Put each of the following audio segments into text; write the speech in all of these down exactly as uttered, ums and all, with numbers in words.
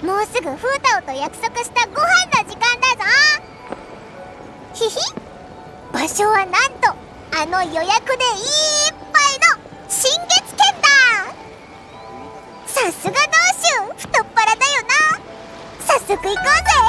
もうすぐフータオと約束したご飯の時間だぞ。ひひ、場所はなんとあの予約でいっぱいの新月軒だ。さすが同州太っ腹だよな。早速行こうぜ。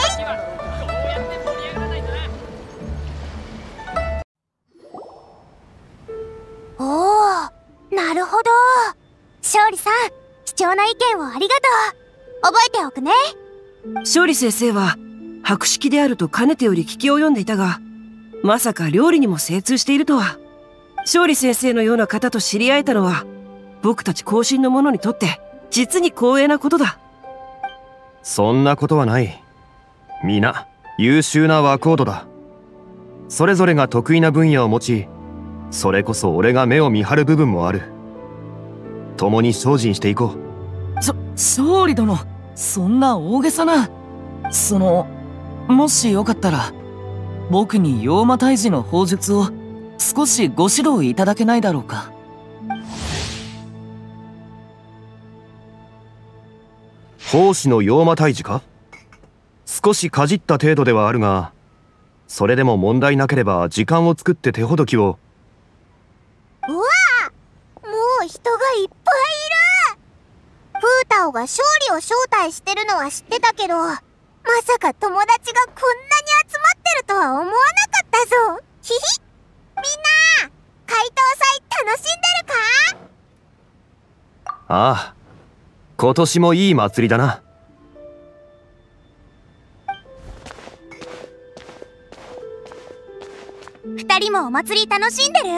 おお、なるほど。勝利さん、貴重な意見をありがとう。覚えておくね。 勝利先生は博識であるとかねてより聞き及んでいたが、まさか料理にも精通しているとは。勝利先生のような方と知り合えたのは、僕たち後進の者にとって実に光栄なことだ。 そんなことはない。皆優秀な若人だ。それぞれが得意な分野を持ち、それこそ俺が目を見張る部分もある。共に精進していこう。しょ勝利殿、そんな大げさな。そのもしよかったら僕に妖魔退治の法術を少しご指導いただけないだろうか。 奉仕の妖魔退治か。少しかじった程度ではあるが、それでも問題なければ時間を作って手ほどきを。 うわあ、もう人がいっぱいいる。フータオが勝利を招待してるのは知ってたけど、まさか友達がこんなに集まってるとは思わなかったぞ。ひひ。みんな、解答祭楽しんでるか？ ああ、今年もいい祭りだな。 二人もお祭り楽しんでる？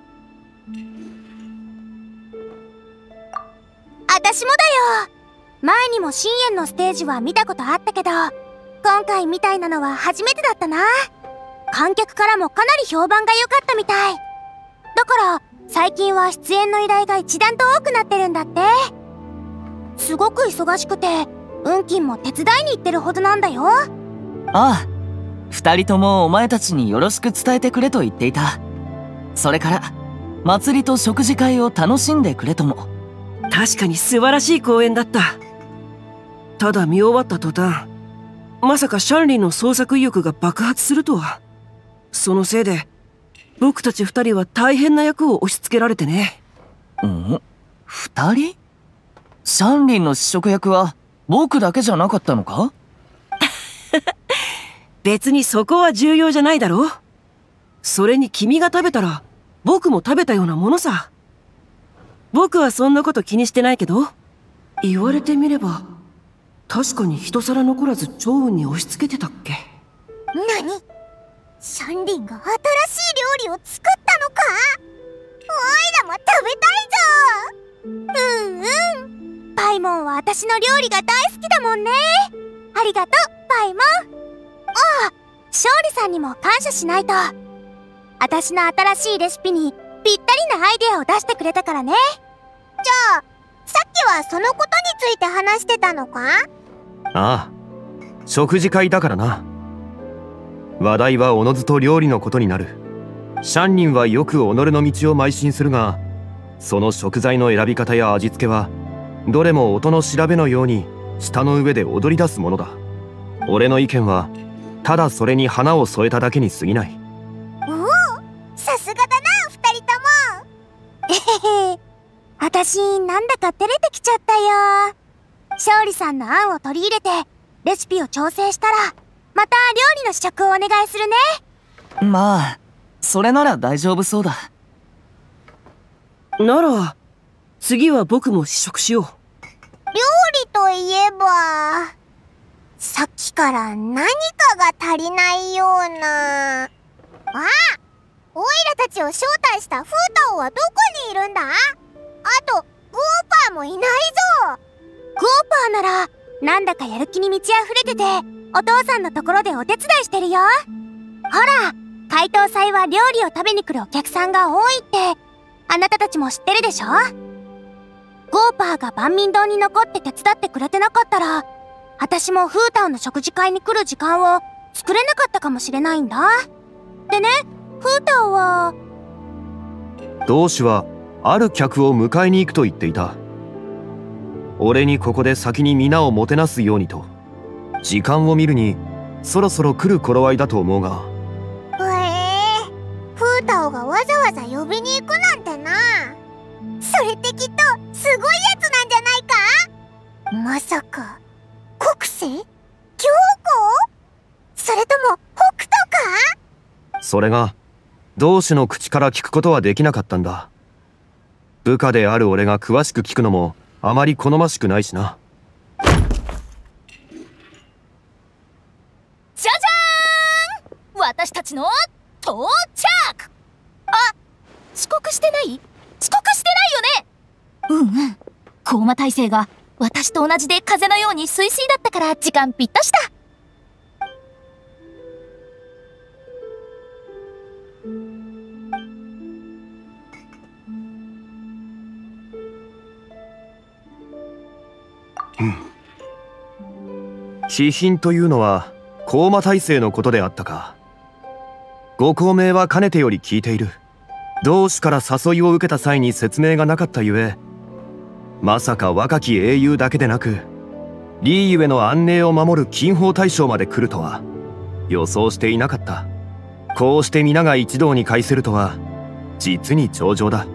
私もだよ。前にも深淵のステージは見たことあったけど、今回みたいなのは初めてだったな。観客からもかなり評判が良かったみたい。だから最近は出演の依頼が一段と多くなってるんだって。すごく忙しくて運金も手伝いに行ってるほどなんだよ。ああ、二人ともお前たちによろしく伝えてくれと言っていた。それから祭りと食事会を楽しんでくれとも。 確かに素晴らしい公演だった。ただ見終わった途端、まさかシャンリンの創作意欲が爆発するとは。そのせいで僕たち二人は大変な役を押し付けられてね。 ん？二人？シャンリンの試食役は僕だけじゃなかったのか？ 別にそこは重要じゃないだろう。それに君が食べたら僕も食べたようなものさ。僕はそんなこと気にしてないけど、言われてみれば確かに一皿残らず趙雲に押し付けてたっけ。 何？シャンリンが新しい料理を作ったのか？おいらも食べたいぞ。うんうん。パイモンは私の料理が大好きだもんね。ありがとう、パイモン。ああ、勝利さんにも感謝しないと。私の新しいレシピにぴったりなアイデアを出してくれたからね。じゃあ、さっきはそのことについて話してたのか？ ああ、食事会だからな。話題はおのずと料理のことになる。シャンリンはよく己の道を邁進するが、その食材の選び方や味付けはどれも音の調べのように舌の上で踊り出すものだ。俺の意見はただそれに花を添えただけに過ぎない。 おお、さすがだな、二人とも。えへへ、私なんだか照れてきちゃったよ。勝利さんの案を取り入れてレシピを調整したら、また料理の試食をお願いするね。 まあそれなら大丈夫そうだ。 なら次は僕も試食しよう。 料理といえば、さっきから何かが足りないような。あ、オイラたちを招待したフータオはどこにいるんだ？あとゴーパーもいないぞ。ゴーパーならなんだかやる気に満ち溢れてて、お父さんのところでお手伝いしてるよ。ほら、解答祭は料理を食べに来るお客さんが多いってあなたたちも知ってるでしょ。ゴーパーが万民堂に残って手伝ってくれてなかったら、私もフータオの食事会に来る時間を作れなかったかもしれないんだ。でね、フータオは同志はある客を迎えに行くと言っていた。 俺にここで先に皆をもてなすようにと。時間を見るにそろそろ来る頃合いだと思うが。 ええー、フータオがわざわざ呼びに行くなんてな。それってきっとすごいやつなんじゃないか。まさか国政？教皇？それとも北斗か？ それが同志の口から聞くことはできなかったんだ。部下である俺が詳しく聞くのもあまり好ましくないしな。 じゃじゃーん、私たちの到着。あ、遅刻してない？遅刻してないよね。うんうん、高魔大生が私と同じで風のようにスイスイだったから時間ぴったしだ。 気品というのは高魔大生のことであったか。ご高名はかねてより聞いている。同志から誘いを受けた際に説明がなかったゆえ、まさか若き英雄だけでなくリーゆえの安寧を守る金宝大将まで来るとは予想していなかった。こうして皆が一堂に会せるとは実に上々だ。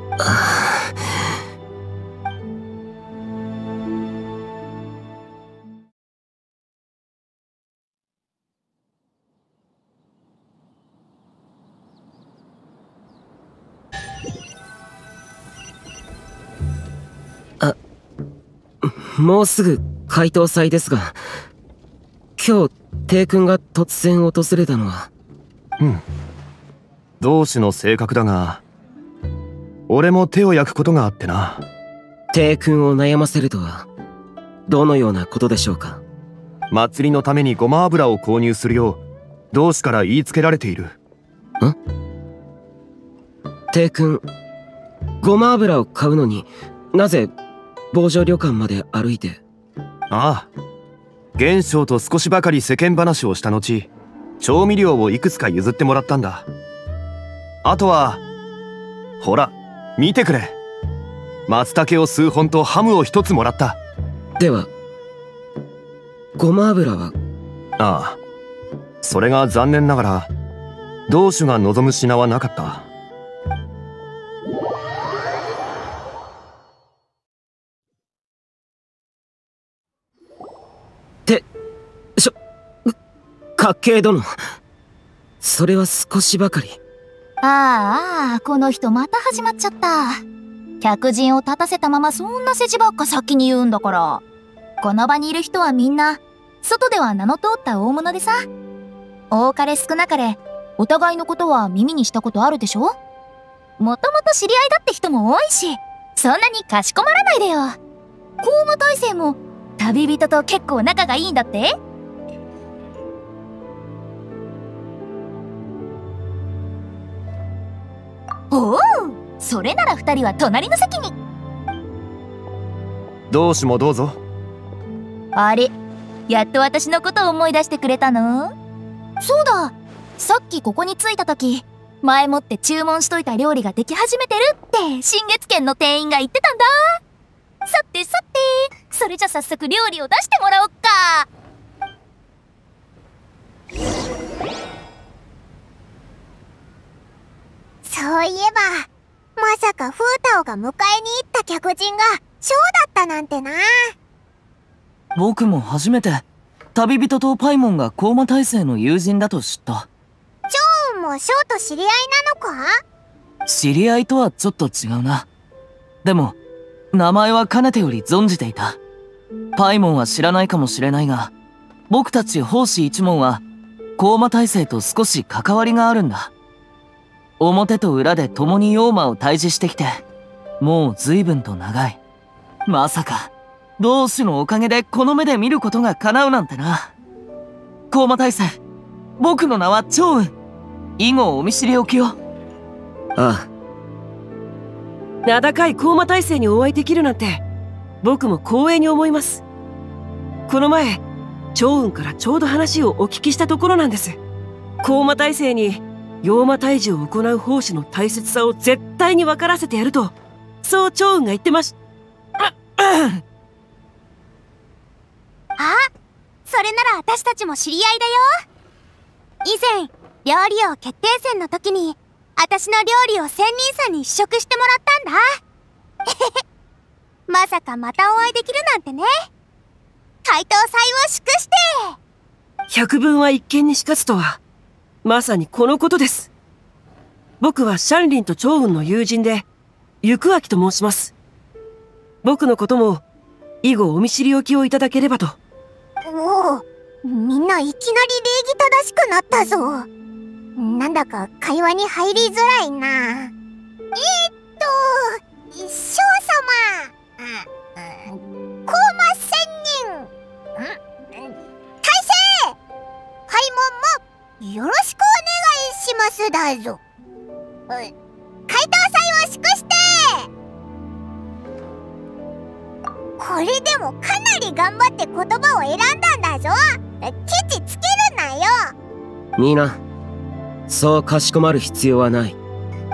もうすぐ解答祭ですが、今日帝君が突然訪れたのは。 うん、同志の性格だが俺も手を焼くことがあってな。 帝君を悩ませるとはどのようなことでしょうか。 祭りのためにごま油を購入するよう同志から言いつけられている。ん？ 帝君、ごま油を買うのになぜ防除旅館まで歩いて。 ああ、元将と少しばかり世間話をした後、調味料をいくつか譲ってもらったんだ。あとはほら見てくれ、松茸を数本とハムを一つもらった。 ではごま油は？ ああ、それが残念ながら同種が望む品はなかった。 て、しょ、かっけえ殿、それは少しばかり。 ああ、この人また始まっちゃった。客人を立たせたままそんな世辞ばっか先に言うんだから。この場にいる人はみんな外では名の通った大物でさ。多かれ少なかれお互いのことは耳にしたことあるでしょ。もともと知り合いだって人も多いし、そんなにかしこまらないでよ。高魔大生も旅人と結構仲がいいんだって。おお、それなら二人は隣の席に。 同志もどうぞ。 あれ、やっと私のことを思い出してくれたの？そうだ、さっきここに着いた時、前もって注文しといた料理ができ始めてるって新月軒の店員が言ってたんだ。さてさて、それじゃ早速料理を出してもらおっか。 そういえば、まさかフータオが迎えに行った客人がショウだったなんてな。 僕も初めて旅人とパイモンが高魔大生の友人だと知った。 チョウもショウと知り合いなのか？ 知り合いとはちょっと違うな。でも名前はかねてより存じていた。パイモンは知らないかもしれないが、僕たち法師一門は高魔大生と少し関わりがあるんだ。表と裏で共に妖魔を退治してきてもう随分と長い。まさか同志のおかげでこの目で見ることが叶うなんてな。高魔大生、僕の名は趙雲。以後お見知りおきを。 ああ、名高い高魔大生にお会いできるなんて僕も光栄に思います。この前趙雲からちょうど話をお聞きしたところなんです。高魔大生に妖魔退治を行う法師の大切さを絶対に分からせてやると、そう趙雲が言ってましそれなら私たちも知り合いだよ。以前料理王決定戦の時に私の料理を仙人さんに試食してもらったんだ。まさかまたお会いできるなんてね。解答祭を祝して。 百聞は一見にしかずとは、まさにこのことです。僕はシャンリンと趙雲の友人で、行明と申します。僕のことも、以後お見知りおきをいただければと。 おお、みんないきなり礼儀正しくなったぞ。なんだか会話に入りづらいな。えー、っと、将様、コーマ仙人、大勢、開門もよろしくお願いしますだぞ。解答祭を祝して。これでもかなり頑張って言葉を選んだんだぞ。ケチつけるなよ。 みんな、そうかしこまる必要はない。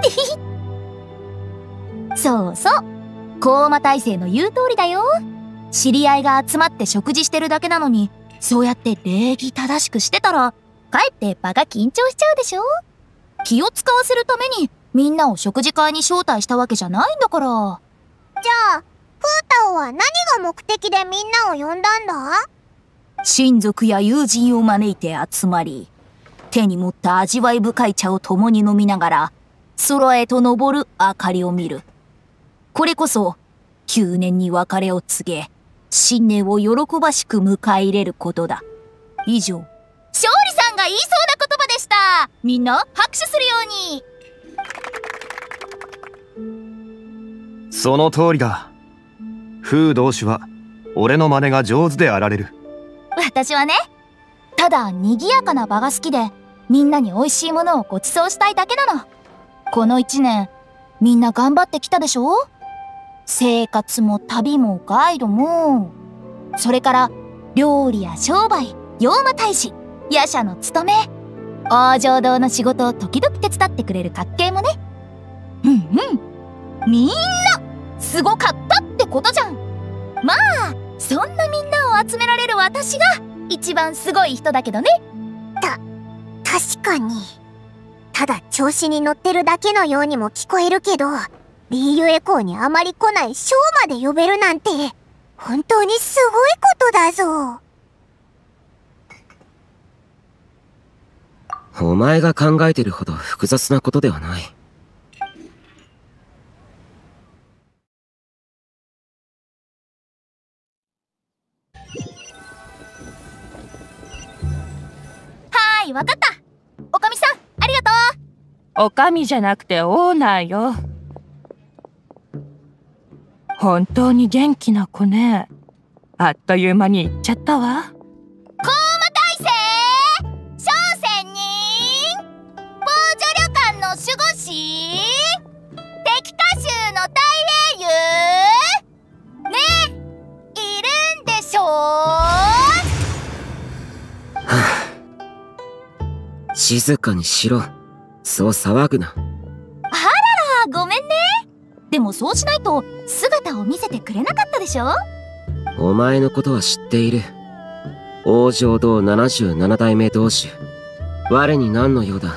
そうそう。高馬大聖の言う通りだよ。知り合いが集まって食事してるだけなのに、そうやって礼儀正しくしてたら、かえって場が緊張しちゃうでしょ。気を使わせるためにみんなを食事会に招待したわけじゃないんだから。 じゃあ、フータオは何が目的でみんなを呼んだんだ？ 親族や友人を招いて集まり、手に持った味わい深い茶を共に飲みながら、空へと昇る明かりを見る。これこそ、きゅうねんに別れを告げ、新年を喜ばしく迎え入れることだ。以上、勝利さんが言いそうな言葉でした。みんな拍手するように。その通りだ。風同士は俺の真似が上手であられる。 私はね、ただ賑やかな場が好きで、みんなに美味しいものをご馳走したいだけなの。この一年、みんな頑張ってきたでしょ？生活も旅もガイドも、それから料理や商売、妖魔大使、夜叉の務め、王城堂の仕事を時々手伝ってくれる格系もね。うんうん。みんなすごかったってことじゃん。まあ、そんなみんなを集められる私が一番すごい人だけどね。 た、確かに。ただ調子に乗ってるだけのようにも聞こえるけど、リーユエコーにあまり来ないショーまで呼べるなんて、本当にすごいことだぞ。 お前が考えてるほど複雑なことではない。 はーい、わかった。おかみさん、ありがとう。おかみじゃなくてオーナーよ。本当に元気な子ね。あっという間に行っちゃったわ。 高馬大聖、小仙人、防除旅館の守護士、敵歌集の大英雄ね、いるんでしょう？ はあ、静かにしろ。そう騒ぐな。 あらら、ごめんね。でもそうしないと姿を見せてくれなかったでしょ？ お前のことは知っている。王城堂ななじゅうなな代目同主。我に何の用だ。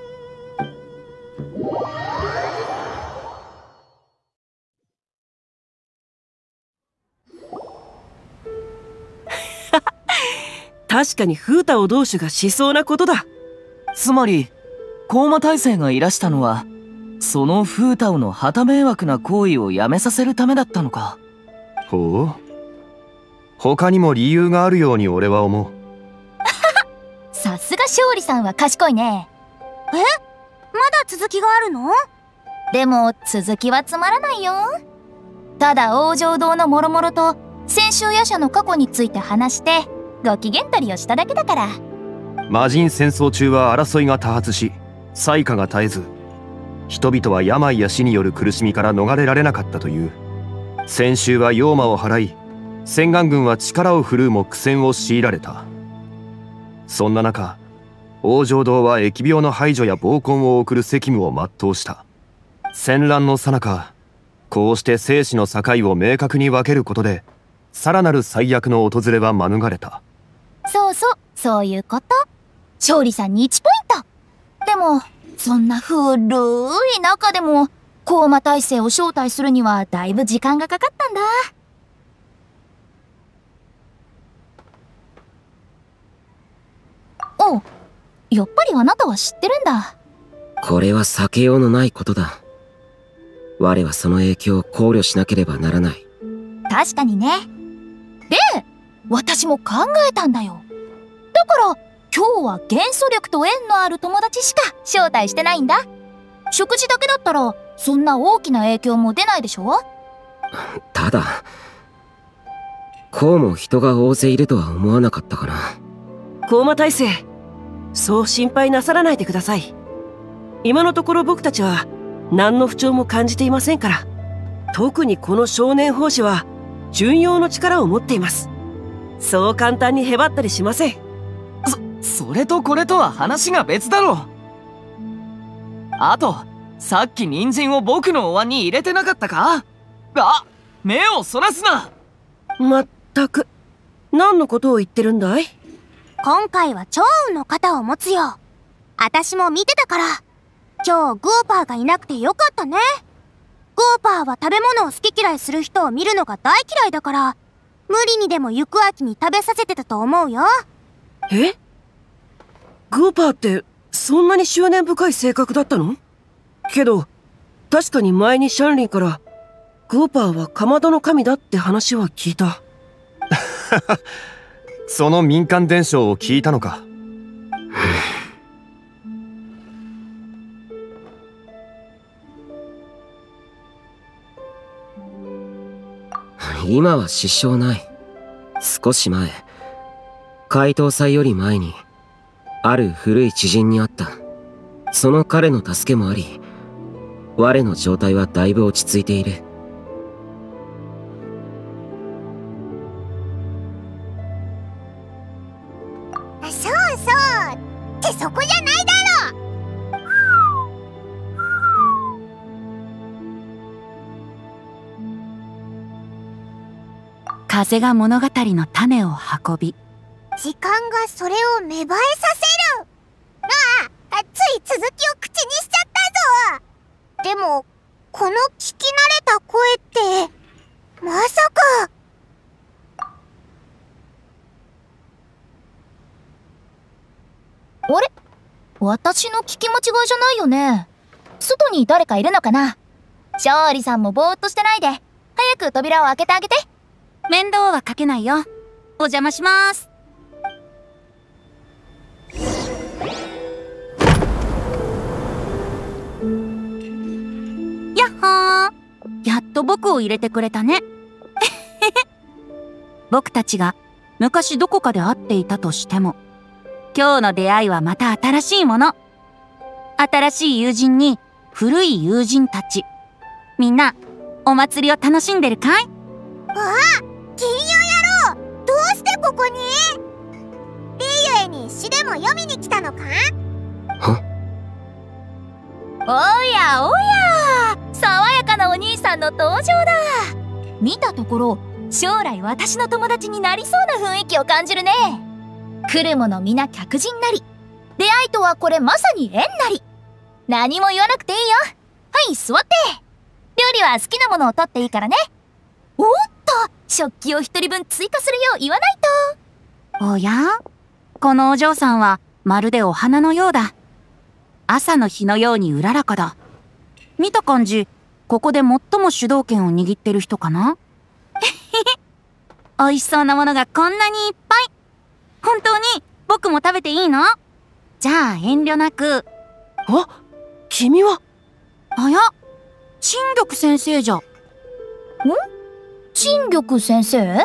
確かに風太を同主がしそうなことだ。 つまり高馬大聖がいらしたのは、その風太の旗迷惑な行為をやめさせるためだったのか。 ほう。他にも理由があるように俺は思う。 さすが勝利さんは賢いね。 え？まだ続きがあるの？ でも続きはつまらないよ。ただ王城堂のもろもろと先週夜叉の過去について話してご機嫌取りをしただけだから。 魔人戦争中は争いが多発し、災禍が絶えず、人々は病や死による苦しみから逃れられなかったという。先週は妖魔を払い、洗顔軍は力を振るうも苦戦を強いられた。そんな中、王城堂は疫病の排除や暴婚を送る責務を全うした。戦乱の最中、こうして生死の境を明確に分けることで、さらなる最悪の訪れは免れた。 そうそう、そういうこと。勝利さんにいちポイント。でも、そんな古い中でも、コーマ大聖を招待するにはだいぶ時間がかかったんだ。おう、やっぱりあなたは知ってるんだ。 これは避けようのないことだ。我はその影響を考慮しなければならない。 確かにね。で、私も考えたんだよ。だから、今日は元素力と縁のある友達しか招待してないんだ。食事だけだったら、そんな大きな影響も出ないでしょ？ ただ、こうも人が大勢いるとは思わなかったかな。 コーマ大聖、そう心配なさらないでください。今のところ僕たちは何の不調も感じていませんから。特にこの少年法師は巡洋の力を持っています。そう簡単にへばったりしません。 そ、それとこれとは話が別だろ。あと、さっき人参を僕のお椀に入れてなかったか？あ、目をそらすな。 まったく、何のことを言ってるんだい？ 今回は趙雲の肩を持つよ。私も見てたから。今日グーパーがいなくてよかったね。グーパーは食べ物を好き嫌いする人を見るのが大嫌いだから、無理にでも行く秋に食べさせてたと思うよ。 え？グーパーってそんなに執念深い性格だったの？けど確かに前にシャンリンからグーパーはかまどの神だって話は聞いた。 その民間伝承を聞いたのか。 今は支障ない。少し前、怪盗祭より前にある古い知人に会った。その彼の助けもあり、我の状態はだいぶ落ち着いている。 そうそうってそこじゃないだろ。 風が物語の種を運び、 時間がそれを芽生えさせる。ああ、つい続きを口にしちゃったぞ。でもこの聞き慣れた声ってまさか。 あれ？私の聞き間違いじゃないよね。外に誰かいるのかな？勝利さんもぼーっとしてないで、早く扉を開けてあげて。 面倒はかけないよ。お邪魔します。やっほー。やっと僕を入れてくれたね。僕たちが昔どこかで会っていたとしても、今日の出会いはまた新しいもの。新しい友人に古い友人たち。みんな、お祭りを楽しんでるかい？ ああ、金曜野郎、どうしてここに？リーユエに詩でも読みに来たのか？ は？ おやおや、爽やかなお兄さんの登場だ。見たところ、将来私の友達になりそうな雰囲気を感じるね。来る者皆客人なり、出会いとはこれまさに縁なり。何も言わなくていいよ。はい、座って。料理は好きなものを取っていいからね。おっと、食器を一人分追加するよう言わないと。 おや？このお嬢さんはまるでお花のようだ。朝の日のようにうららかだ。見た感じ、ここで最も主導権を握ってる人かな？美味しそうなものがこんなにいっぱい。本当に僕も食べていいの？じゃあ遠慮なく。 あ、君は？ あや、陳玉先生じゃ。ん？ 陳玉先生？ う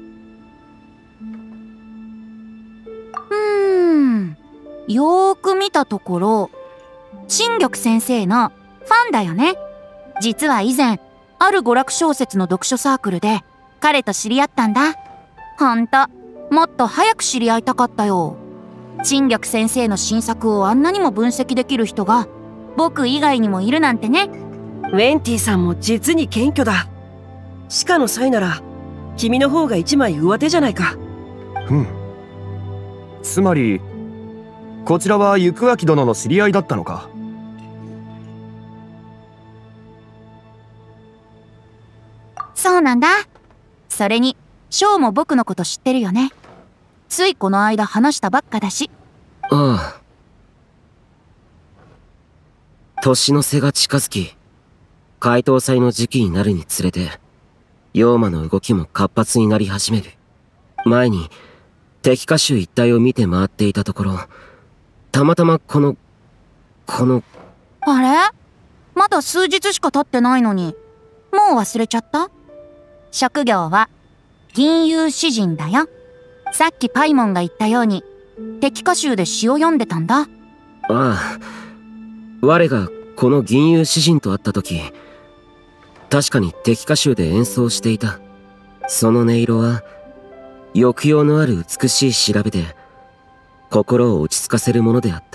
ーん、よーく見たところ、陳玉先生のファンだよね。実は以前、ある娯楽小説の読書サークルで彼と知り合ったんだ。ほんと、もっと早く知り合いたかったよ。陳玉先生の新作をあんなにも分析できる人が僕以外にもいるなんてね。 ウェンティさんも実に謙虚だ。歯科の際なら君の方が一枚上手じゃないか。 うん、 つまりこちらは行明殿の知り合いだったのか。 そうなんだ。それに翔も僕のこと知ってるよね。ついこの間話したばっかだし。 ああ。年の瀬が近づき、解凍祭の時期になるにつれて、妖魔の動きも活発になり始める。前に敵歌集一帯を見て回っていたところ、たまたまこの、この、 あれ？まだ数日しか経ってないのに、もう忘れちゃった？職業は銀融詩人だよ。さっきパイモンが言ったように、敵歌集で詩を読んでたんだ。 ああ。我がこの銀融詩人と会った時、確かに敵歌集で演奏していた。その音色は、抑揚のある美しい調べで、心を落ち着かせるものであった。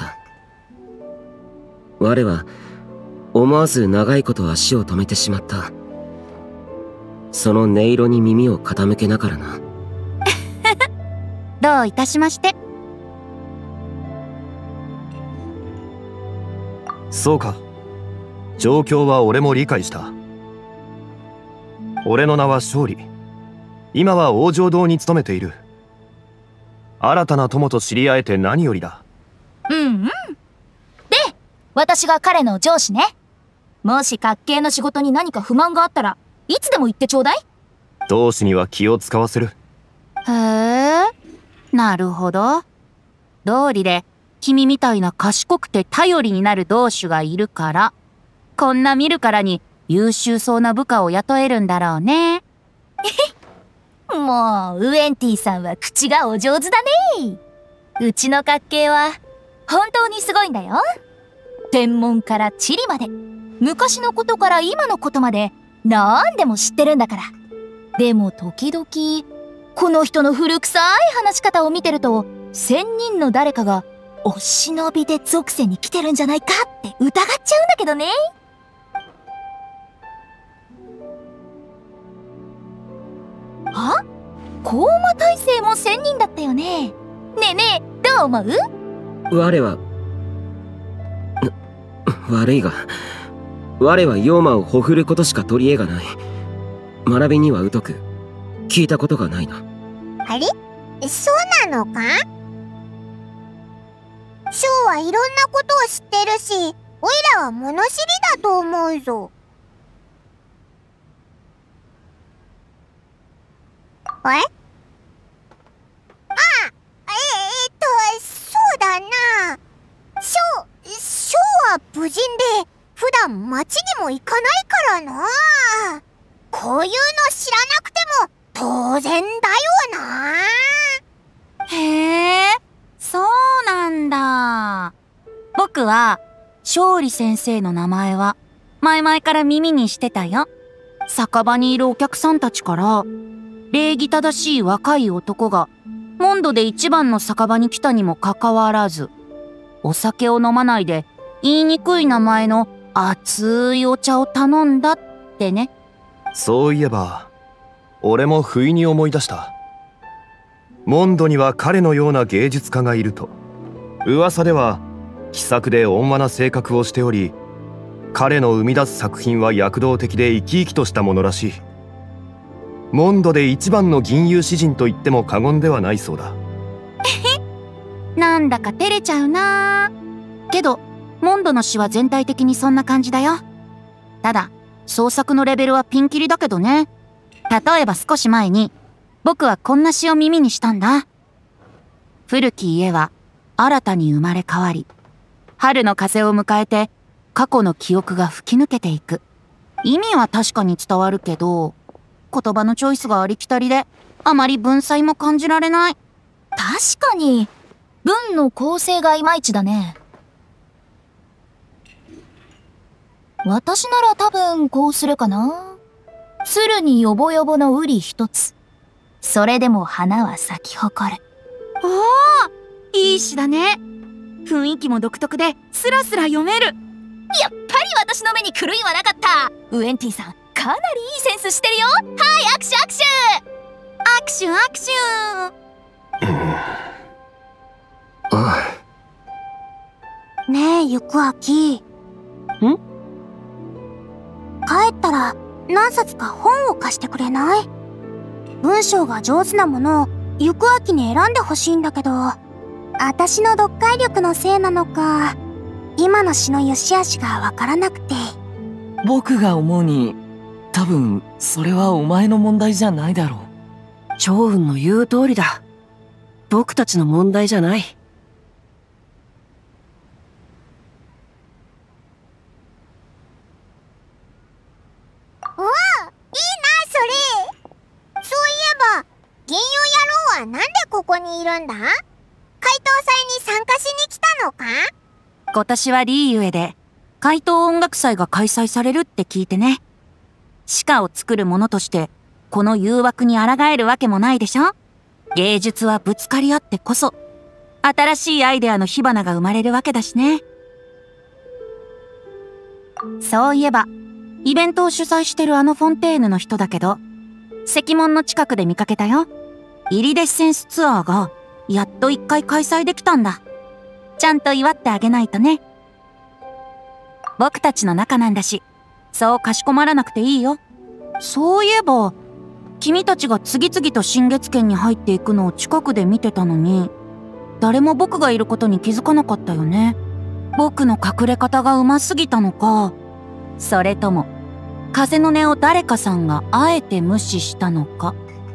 我は、思わず長いこと足を止めてしまった。その音色に耳を傾けながらな。 どういたしまして。 そうか。状況は俺も理解した。俺の名は勝利。今は王城堂に勤めている。新たな友と知り合えて何よりだ。 うんうん。で、私が彼の上司ね。もしかっけーの仕事に何か不満があったらいつでも言ってちょうだい。 同志には気を使わせる。 へえ、なるほど。道理で君みたいな賢くて頼りになる同種がいるから、こんな見るからに優秀そうな部下を雇えるんだろうね。 もうウエンティさんは口がお上手だね。うちのかっけーは本当にすごいんだよ。天文から地理まで、昔のことから今のことまで何でも知ってるんだから。でも時々この人の古臭い話し方を見てると、仙人の誰かがお忍びで属性に来てるんじゃないかって疑っちゃうんだけどね。あ？高魔大帝も仙人だったよね。ねえねえ、どう思う？ 我は、悪いが、我は妖魔をほふることしか取り柄がない。学びには疎く、聞いたことがないな。 あれ？そうなのか？ショウはいろんなことを知ってるし、オイラは物知りだと思うぞ。え？あ、え、えー、っと、そうだな。ショウ、ショウは無人で、普段町にも行かないからな。こういうの知らなくても当然だよな。 へえ、そうなんだ。僕は勝利先生の名前は前々から耳にしてたよ。酒場にいるお客さんたちから礼儀正しい若い男がモンドで一番の酒場に来たにもかかわらず、お酒を飲まないで言いにくい名前の熱いお茶を頼んだってね。 そういえば俺も不意に思い出した。モンドには彼のような芸術家がいると。噂では気さくで温和な性格をしており、彼の生み出す作品は躍動的で生き生きとしたものらしい。モンドで一番の銀融詩人と言っても過言ではないそうだ。 なんだか照れちゃうな。けどモンドの詩は全体的にそんな感じだよ。ただ創作のレベルはピンキリだけどね。例えば少し前に僕はこんな詩を耳にしたんだ。古き家は新たに生まれ変わり、春の風を迎えて過去の記憶が吹き抜けていく。意味は確かに伝わるけど、言葉のチョイスがありきたりであまり文才も感じられない。 確かに文の構成がいまいちだね。私なら多分こうするかな。鶴によぼよぼの瓜一つ。それでも花は咲き誇る。 おー、いい詩だね。雰囲気も独特でスラスラ読める。 やっぱり私の目に狂いはなかった。ウエンティさん、かなりいいセンスしてるよ。はい、握手握手握手握手。 行く秋。ん？帰ったら何冊か本を貸してくれない？文章が上手なものを行く秋に選んでほしいんだけど、私の読解力のせいなのか、今の詩の良し悪しがわからなくて。 僕が思うに、多分それはお前の問題じゃないだろう。 趙雲の言う通りだ。僕たちの問題じゃない。 うわあ、いいなそれ。そういえば銀遊野郎はなんでここにいるんだ？怪盗祭に参加しに来たのか？ 今年はリーゆえで怪盗音楽祭が開催されるって聞いてね。詩歌を作る者としてこの誘惑に抗えるわけもないでしょ。芸術はぶつかり合ってこそ新しいアイデアの火花が生まれるわけだしね。そういえばイベントを主催してるあのフォンテーヌの人だけど、石門の近くで見かけたよ。イリデッセンスツアーがやっと一回開催できたんだ。ちゃんと祝ってあげないとね。僕たちの仲なんだし、そうかしこまらなくていいよ。そういえば君たちが次々と新月圏に入っていくのを近くで見てたのに、誰も僕がいることに気づかなかったよね。僕の隠れ方がうますぎたのか、それとも風の音を誰かさんがあえて無視したのか。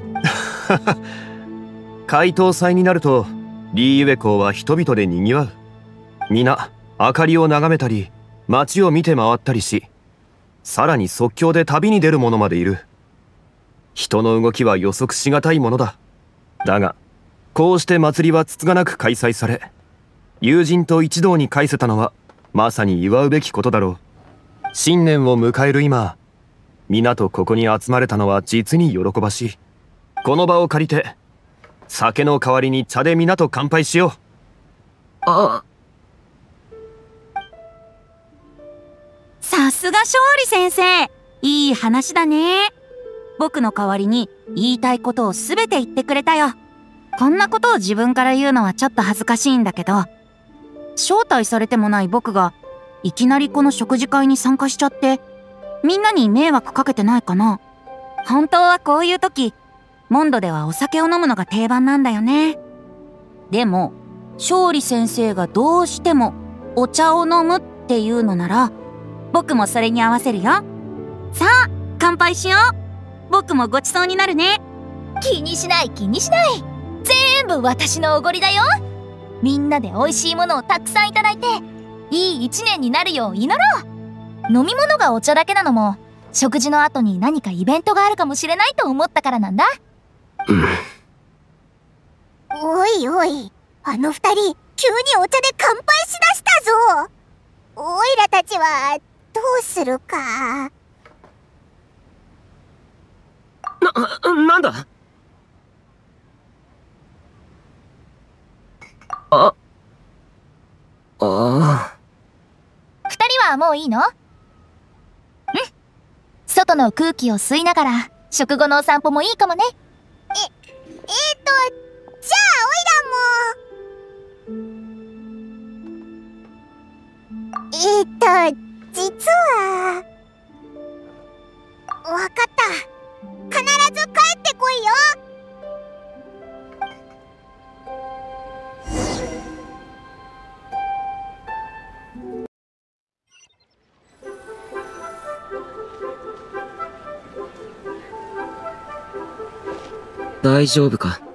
怪盗祭になるとリーユエ港は人々で賑わう。皆明かりを眺めたり街を見て回ったりし、さらに即興で旅に出る者までいる。人の動きは予測しがたいものだ。だがこうして祭りはつつがなく開催され、友人と一堂に会せたのはまさに祝うべきことだろう。新年を迎える今、皆とここに集まれたのは実に喜ばしい。この場を借りて酒の代わりに茶で皆と乾杯しよう。 あ、 さすが勝利先生、いい話だね。僕の代わりに言いたいことをすべて言ってくれたよ。こんなことを自分から言うのはちょっと恥ずかしいんだけど、招待されてもない僕がいきなりこの食事会に参加しちゃってみんなに迷惑かけてないかな。本当はこういう時モンドではお酒を飲むのが定番なんだよね。でも勝利先生がどうしてもお茶を飲むっていうのなら僕もそれに合わせるよ。さあ乾杯しよう。僕もごちそうになるね。 気にしない気にしない。全部私のおごりだよ。みんなで美味しいものをたくさんいただいていい一年になるよう祈ろう。飲み物がお茶だけなのも食事の後に何かイベントがあるかもしれないと思ったからなんだ。 おいおい、あの二人急にお茶で乾杯しだしたぞ。おいらたちはどうするか。 な、なんだ。あ、ああ。 二人はもういいの？うん。外の空気を吸いながら食後のお散歩もいいかもね。 え、えーと、じゃあおいらも。えーと、実は。わかった。必ず帰ってこいよ。 大丈夫か？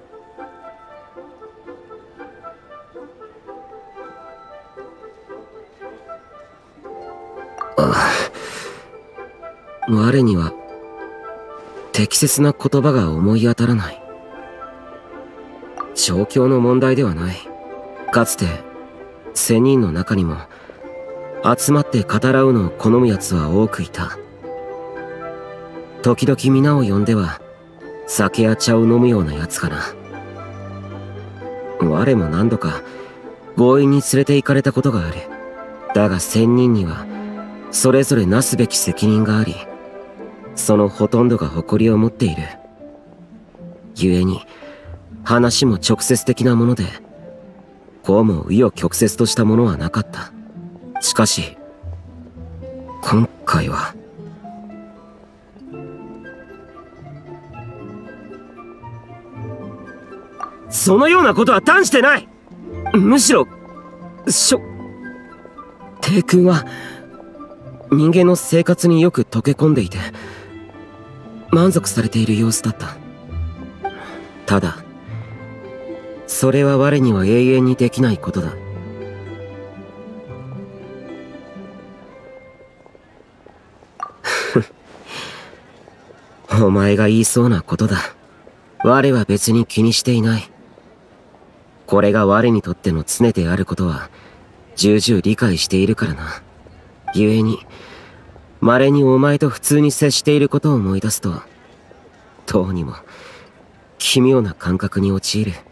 ああ、我には適切な言葉が思い当たらない。状況の問題ではない。かつて千人の中にも集まって語らうのを好む奴は多くいた。時々皆を呼んでは酒や茶を飲むようなやつかな。我も何度か強引に連れて行かれたことがある。だが千人にはそれぞれなすべき責任があり、そのほとんどが誇りを持っている。故に話も直接的なもので、こうも紆余曲折としたものはなかった。 しかし、今回は。そのようなことは断じてない。むしろ、しょ、帝君は、人間の生活によく溶け込んでいて、満足されている様子だった。ただ、それは我には永遠にできないことだ。お前が言いそうなことだ。我は別に気にしていない。これが我にとっての常であることは重々理解しているからな。故に稀にお前と普通に接していることを思い出すと、どうにも奇妙な感覚に陥る。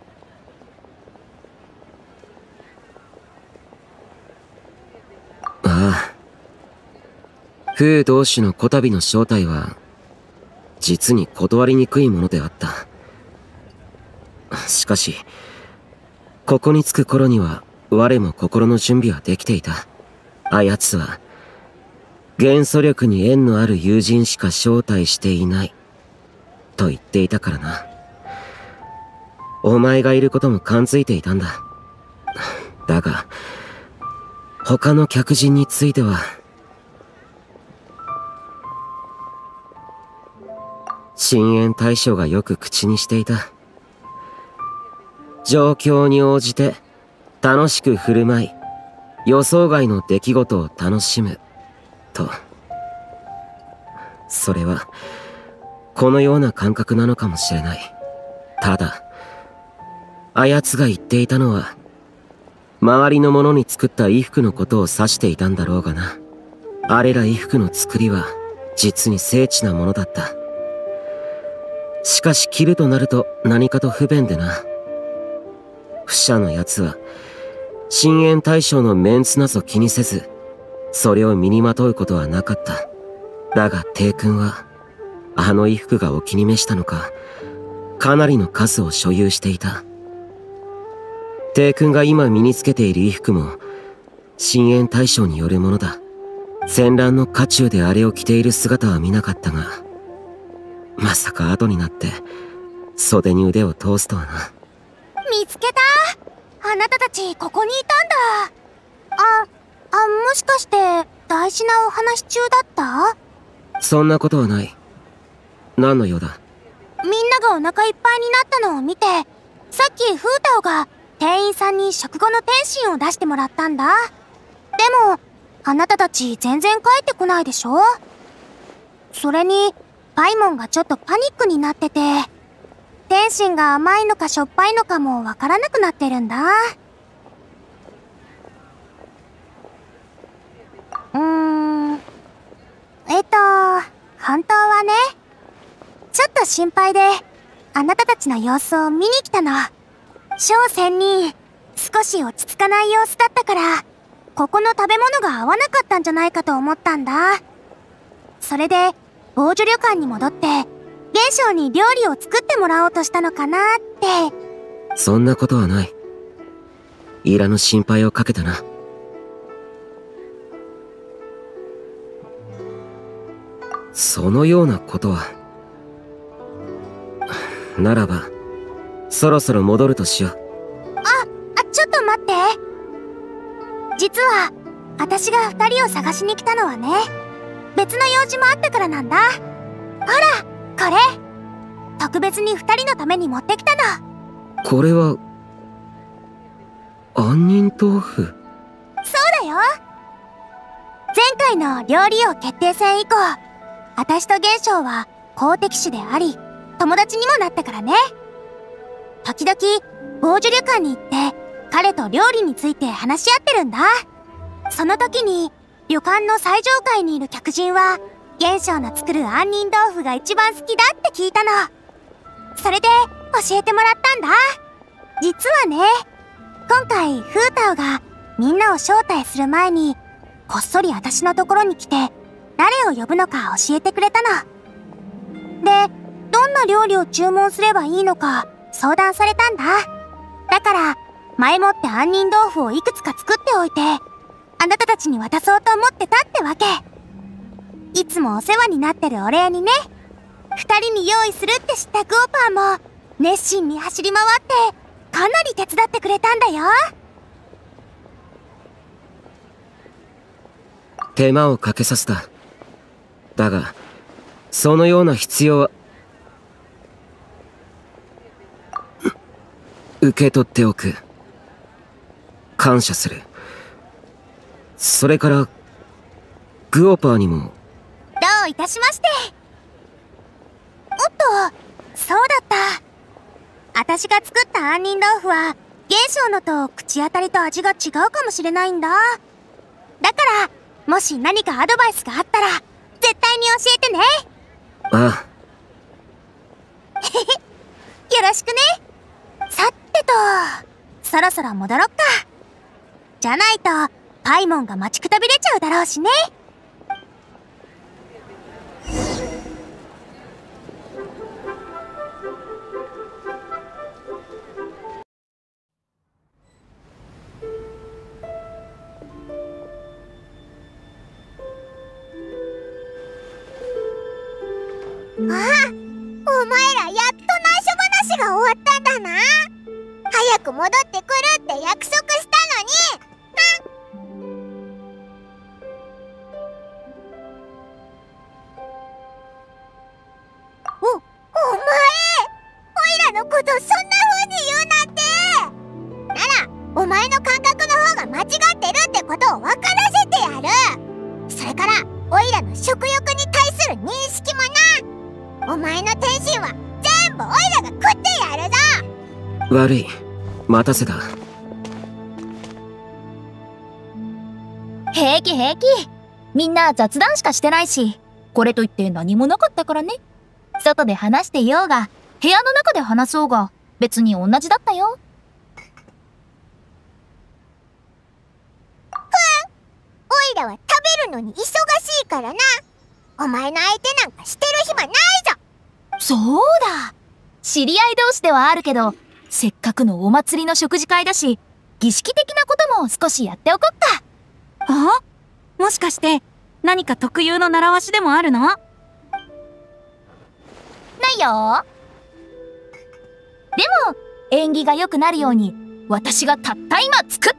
ああ、風同種のこたびの正体は実に断りにくいものであった。しかしここに着く頃には我も心の準備はできていた。あやつは元素力に縁のある友人しか招待していないと言っていたからな。お前がいることも感づいていたんだ。だが他の客人については、深淵大将がよく口にしていた。状況に応じて楽しく振る舞い、予想外の出来事を楽しむと。それはこのような感覚なのかもしれない。ただあやつが言っていたのは周りの者に作った衣服のことを指していたんだろうがな。あれら衣服の作りは実に精緻なものだった。しかし着るとなると何かと不便でな。不赦のやつは深淵大将のメンツなぞ気にせず、それを身にまとうことはなかった。だが帝君はあの衣服がお気に召したのか、かなりの数を所有していた。帝君が今身につけている衣服も深淵大将によるものだ。戦乱の渦中であれを着ている姿は見なかったが、まさか後になって袖に腕を通すとはな。 見つけた。あなたたちここにいたんだ。あ、あ、もしかして大事なお話中だった？ そんなことはない。何の用だ？ みんながお腹いっぱいになったのを見て、さっきフータオが店員さんに食後の点心を出してもらったんだ。でもあなたたち全然帰ってこないでしょ。それにパイモンがちょっとパニックになってて、点心が甘いのかしょっぱいのかもわからなくなってるんだ。うーんえっと本当はね、ちょっと心配であなたたちの様子を見に来たの。翔仙人少し落ち着かない様子だったから、ここの食べ物が合わなかったんじゃないかと思ったんだ。それで防除旅館に戻って元将に料理を作ってもらおうとしたのかなって。 そんなことはない。いらぬ心配をかけたな。そのようなことは。ならばそろそろ戻るとしよう。 あ、あ、ちょっと待って。実は私が二人を探しに来たのはね、別の用事もあったからなんだ。ほらこれ、特別に二人のために持ってきたの。 これは杏仁豆腐？ そうだよ。前回の料理王決定戦以降、私と元将は好敵手であり友達にもなったからね。時々防除旅館に行って彼と料理について話し合ってるんだ。その時に旅館の最上階にいる客人は元将の作る杏仁豆腐が一番好きだって聞いたの。それで教えてもらったんだ。実はね、今回フータオがみんなを招待する前にこっそり私のところに来て誰を呼ぶのか教えてくれたの。で、どんな料理を注文すればいいのか相談されたんだ。だから前もって杏仁豆腐をいくつか作っておいて、 あなたたちに渡そうと思ってたってわけ。いつもお世話になってるお礼にね。二人に用意するって知ったグオパーも熱心に走り回ってかなり手伝ってくれたんだよ。 手間をかけさせた。だがそのような必要は受け取っておく。感謝する。それからグオパーにも。 どういたしまして。おっと、そうだった。私が作った杏仁豆腐は原匠のと口当たりと味が違うかもしれないんだ。だからもし何かアドバイスがあったら絶対に教えてね。 ああよろしくね。さてと、そろそろ戻ろっか。じゃないとパイモンが待ちくたびれちゃうだろうしね。ああ、お前らやっと内緒話が終わったんだな。早く戻ってくるって約束したのに。お、お前、おいらのことそんな風に言うなんて。なら、お前の感覚の方が間違ってるってことを分からせてやる。それから、おいらの食欲に対する認識もな。お前の天津は全部オイラが食ってやるぞ。 悪い、待たせた。 平気平気。みんな雑談しかしてないし、これといって何もなかったからね。外で話していようが、部屋の中で話そうが、別に同じだったよ。 ふん、オイラは食べるのに忙しいからな。お前の相手なんかしてる暇ないぞ。 そうだ。知り合い同士ではあるけど、せっかくのお祭りの食事会だし、儀式的なことも少しやっておこっか。 あ？もしかして何か特有の習わしでもあるの？ ないよ。でも縁起が良くなるように私がたった今作った。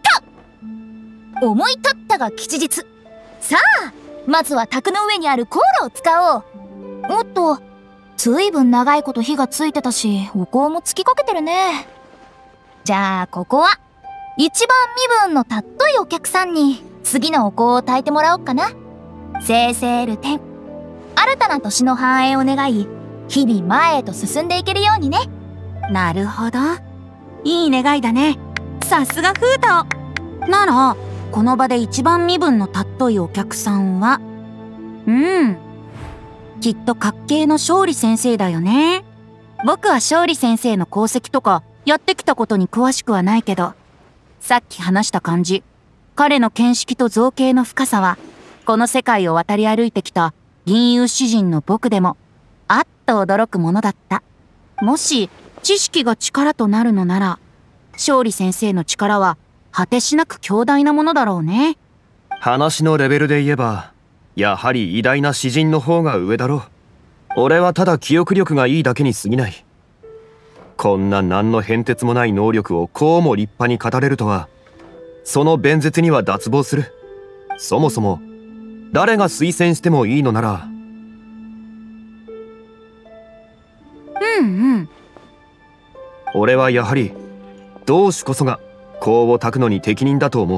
思い立ったが吉日。さあまずは卓の上にあるコーラを使おう。おっと、ずいぶん長いこと火がついてたし、お香もつきかけてるね。じゃあここは一番身分のたっといお客さんに次のお香を焚いてもらおうかな。生々る天、新たな年の繁栄を願い、日々前へと進んでいけるようにね。 なるほど、いい願いだね。さすがフータオ。ならこの場で一番身分のたっといお客さんは、うんきっと滑稽の勝利先生だよね。僕は勝利先生の功績とかやってきたことに詳しくはないけど、さっき話した感じ、彼の見識と造形の深さはこの世界を渡り歩いてきた銀融詩人の僕でもあっと驚くものだった。もし知識が力となるのなら、勝利先生の力は果てしなく強大なものだろうね。 話のレベルで言えばやはり偉大な詩人の方が上だろう。俺はただ記憶力がいいだけに過ぎない。こんな何の変哲もない能力をこうも立派に語れるとは、その弁舌には脱帽する。そもそも誰が推薦してもいいのなら。 うんうん。 俺はやはり同志こそが香を焚くのに適任だと思う。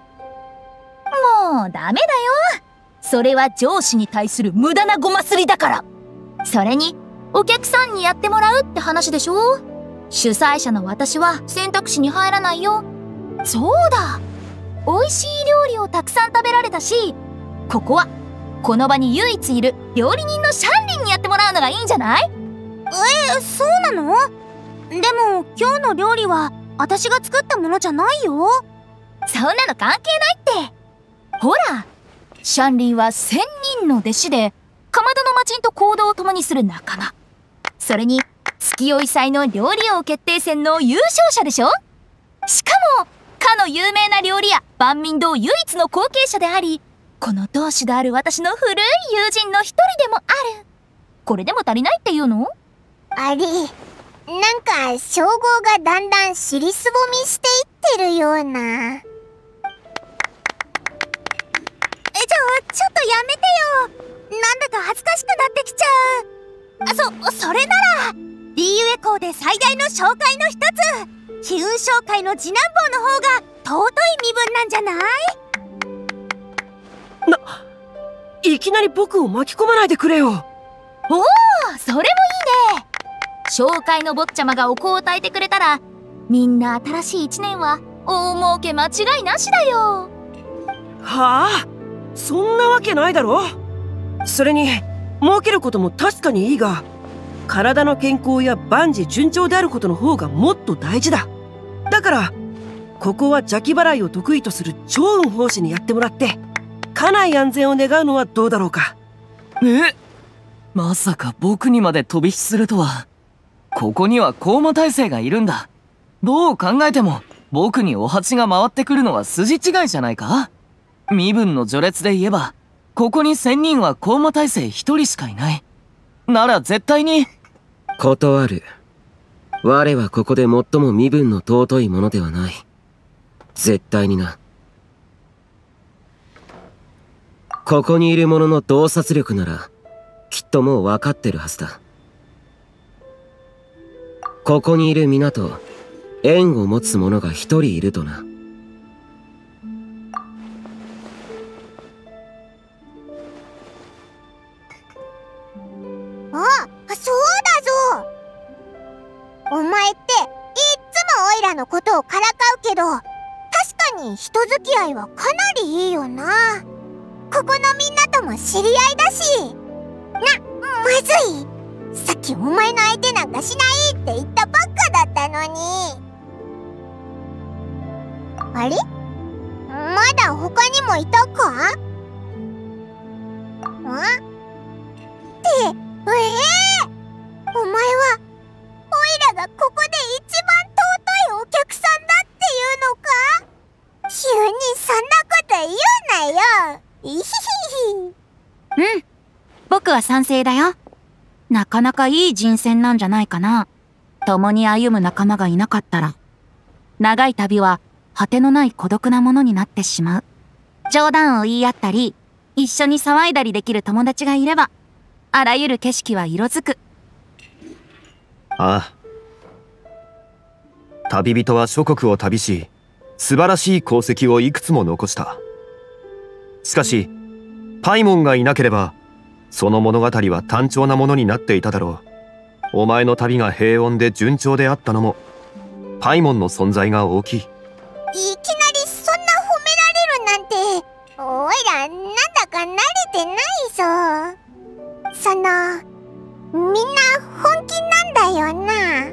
もうダメだよ。それは上司に対する無駄なごますりだから。それにお客さんにやってもらうって話でしょ。主催者の私は選択肢に入らないよ。そうだ、美味しい料理をたくさん食べられたし、ここはこの場に唯一いる料理人のシャンリンにやってもらうのがいいんじゃない？ え、そうなの？でも今日の料理は私が作ったものじゃないよ。 そんなの関係ないって。ほら、シャンリンは千人の弟子で、かまどの魔人と行動を共にする仲間。それに月酔い祭の料理王決定戦の優勝者でしょ。しかも彼かの有名な料理屋万民堂唯一の後継者であり、この同志である私の古い友人の一人でもある。これでも足りないっていうの？ あれ、なんか称号がだんだん尻すぼみしていってるような。え、ちょ、ちょっとやめてよ。なんだか恥ずかしくなってきちゃう。あ、そ、それならリーユエ校で最大の紹介の一つ、飛雲商会の次男坊の方が尊い身分なんじゃない？ な、いきなり僕を巻き込まないでくれよ。 おお、それもいいね。紹介の坊ちゃまがお香を焚いてくれたら、みんな新しい一年は大儲け間違いなしだよ。 はあ、そんなわけないだろ。それに儲けることも確かにいいが、体の健康や万事順調であることの方がもっと大事だ。だからここは邪気払いを得意とする趙雲法師にやってもらって家内安全を願うのはどうだろうか。 え、まさか僕にまで飛び火するとは。ここには高魔大生がいるんだ。どう考えても僕にお鉢が回ってくるのは筋違いじゃないか。身分の序列で言えばここに仙人は高魔大生一人しかいない。なら絶対に。 断る。我はここで最も身分の尊いものではない。絶対にな。ここにいる者の洞察力ならきっともう分かってるはずだ。ここにいる皆と縁を持つ者が一人いるとな。 あ、そうだぞ。お前っていっつもオイラのことをからかうけど、確かに人付き合いはかなりいいよな。ここのみんなとも知り合いだし。な、まずい。さっきお前の相手なんかしないって言ったばっかだったのに。あれ？まだ他にもいたか？ん？って、ええー、お前はオイラがここで一番尊いお客さんだっていうのか？急にそんなこと言うなよ。いひひひ。 うん、僕は賛成だよ。なかなかいい人選なんじゃないかな。共に歩む仲間がいなかったら、長い旅は果てのない孤独なものになってしまう。冗談を言い合ったり、一緒に騒いだりできる友達がいれば、あらゆる景色は色づく。 ああ。旅人は諸国を旅し、素晴らしい功績をいくつも残した。しかし、パイモンがいなければ、その物語は単調なものになっていただろう。お前の旅が平穏で順調であったのも、パイモンの存在が大きい。いきなりそんな褒められるなんて、おいらなんだか慣れてないぞ。その、みんな本気なんだよな。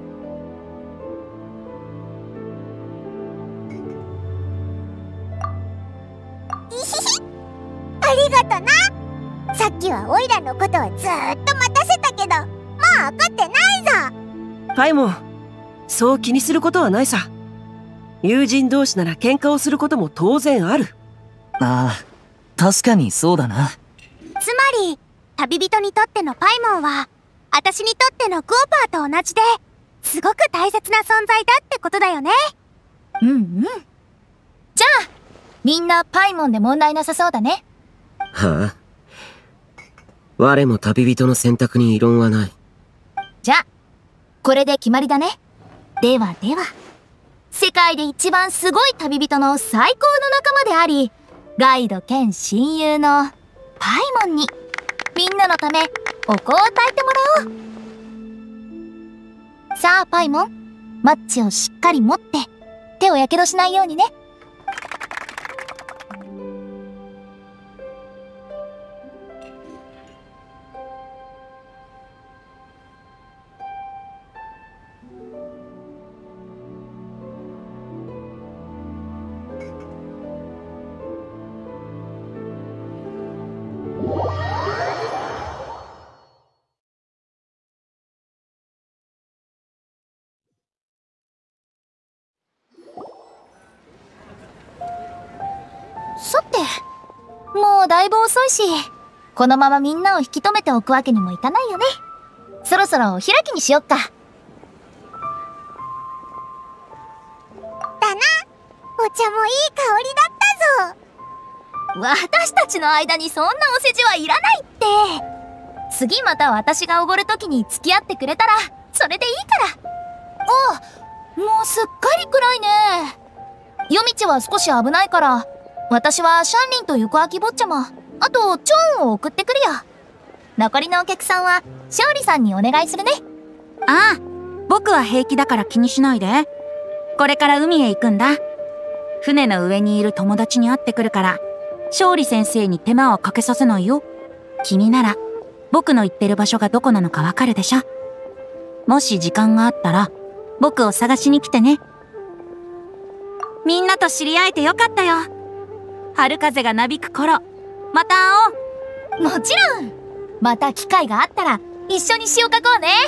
いひひ、ありがとな。さっきはオイラのことをずーっと待たせたけど、もう怒ってないぞ。 パイモン、そう気にすることはないさ。友人同士なら喧嘩をすることも当然ある。 ああ、確かにそうだな。 つまり旅人にとってのパイモンは私にとってのクオパーと同じですごく大切な存在だってことだよね。 うんうん。じゃあみんなパイモンで問題なさそうだね。 はあ。我も旅人の選択に異論はない。 じゃあこれで決まりだね。ではでは、世界で一番すごい旅人の最高の仲間であり、ガイド兼親友のパイモンにみんなのためお香を焚いてもらおう。さあパイモン、マッチをしっかり持って手をやけどしないようにね。 さて、もうだいぶ遅いし、このままみんなを引き止めておくわけにもいかないよね。そろそろお開きにしよっか。 だな。お茶もいい香りだったぞ。 私たちの間にそんなお世辞はいらないって。次また私がおごるときに付き合ってくれたらそれでいいから。あ、もうすっかり暗いね。夜道は少し危ないから、私はシャンリンと行く秋坊ちゃま、あとチョーンを送ってくるよ。残りのお客さんは勝利さんにお願いするね。 ああ、僕は平気だから気にしないで。これから海へ行くんだ。船の上にいる友達に会ってくるから、勝利先生に手間はかけさせないよ。君なら僕の行ってる場所がどこなのかわかるでしょ。もし時間があったら僕を探しに来てね。みんなと知り合えてよかったよ。春風がなびく頃、また会おう。 もちろん。また機会があったら一緒に詩を書こうね。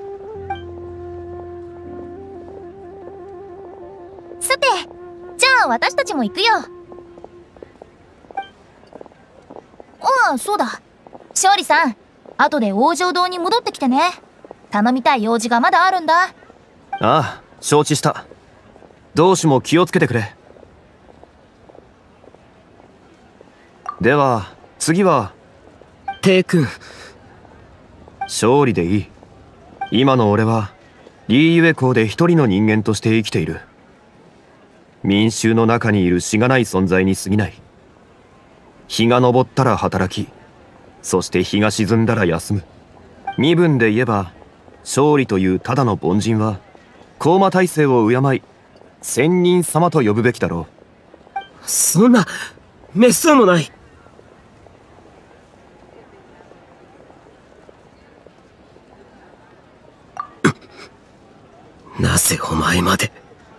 さて、じゃあ私たちも行くよ。ああ、そうだ。勝利さん、後で王城堂に戻ってきてね。頼みたい用事がまだあるんだ。 ああ、承知した。同志も気をつけてくれ。では次はテイ君。 勝利でいい。今の俺はリーユエ校で一人の人間として生きている。民衆の中にいるしがない存在に過ぎない。日が昇ったら働き、そして日が沈んだら休む。身分で言えば勝利というただの凡人は高魔大勢を敬い仙人様と呼ぶべきだろう。そんなめっそうもない。なぜお前まで。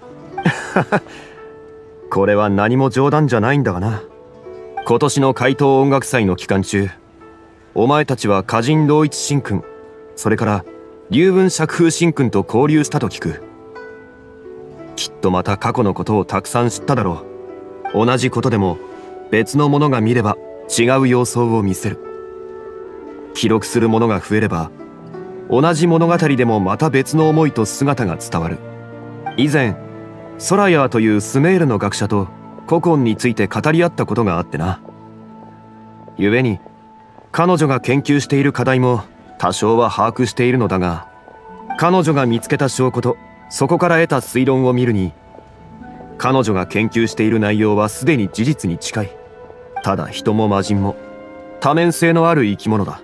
これは何も冗談じゃないんだがな。今年の怪盗音楽祭の期間中、お前たちは歌人同一神君、それから龍文釈風神君と交流したと聞く。きっとまた過去のことをたくさん知っただろう。同じことでも別の者が見れば違う様相を見せる。記録する者が増えれば同じ物語でもまた別の思いと姿が伝わる。以前ソラヤーというスメールの学者と古今について語り合ったことがあってな。故に彼女が研究している課題も多少は把握しているのだが、彼女が見つけた証拠とそこから得た推論を見るに、彼女が研究している内容はすでに事実に近い。ただ人も魔人も多面性のある生き物だ。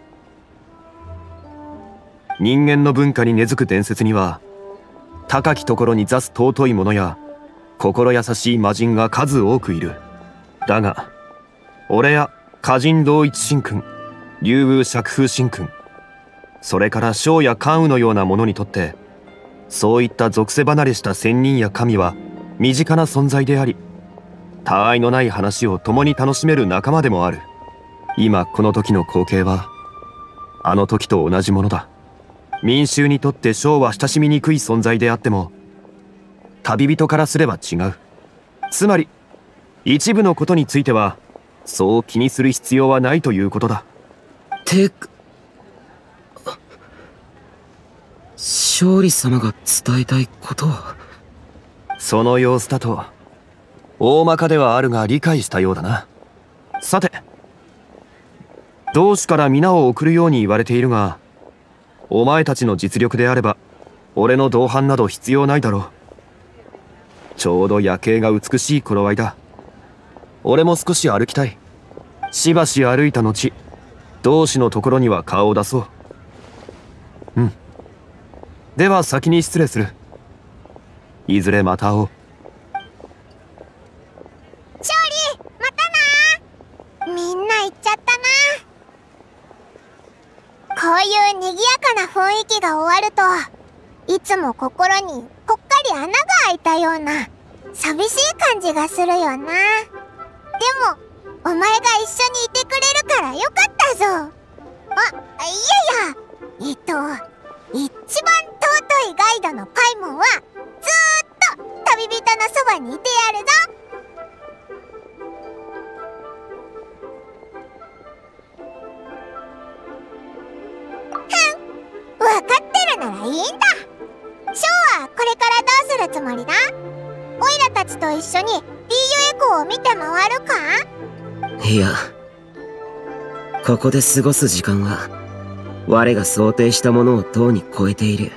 人間の文化に根付く伝説には、高きところに座す尊い者や心優しい魔人が数多くいる。だが俺や歌人同一神君、龍武釈風神君、それから将や関羽のような者にとって、そういった属性離れした仙人や神は身近な存在であり、他愛のない話を共に楽しめる仲間でもある。今この時の光景はあの時と同じものだ。民衆にとって将は親しみにくい存在であっても、旅人からすれば違う。つまり一部のことについてはそう気にする必要はないということだ。 てく勝利様が伝えたいことは。 その様子だと大まかではあるが理解したようだな。さて、同志から皆を送るように言われているが、お前たちの実力であれば俺の同伴など必要ないだろう。ちょうど夜景が美しい頃合いだ。俺も少し歩きたい。しばし歩いた後、同志のところには顔を出そう。うん。では先に失礼する。いずれまた会おう。 勝利、またな。みんな行っちゃったな。こういう賑やかな雰囲気が終わると、いつも心にぽっかり穴が開いたような寂しい感じがするよな。でもお前が一緒にいてくれるからよかったぞ。あ、いやいや、えっと一番尊いガイドのパイモンはずーっと旅人のそばにいてやるぞ。 いいんだ。ショーはこれからどうするつもりだ？オイラたちと一緒に ビーユエコーを見て回るか？ いや、ここで過ごす時間は我が想定したものをとうに超えている。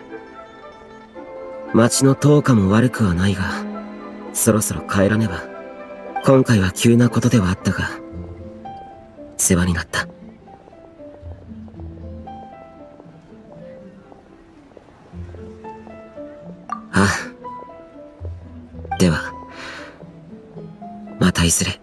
町の灯火も悪くはないが、そろそろ帰らねば。今回は急なことではあったが、世話になった。ああ。では、またいずれ。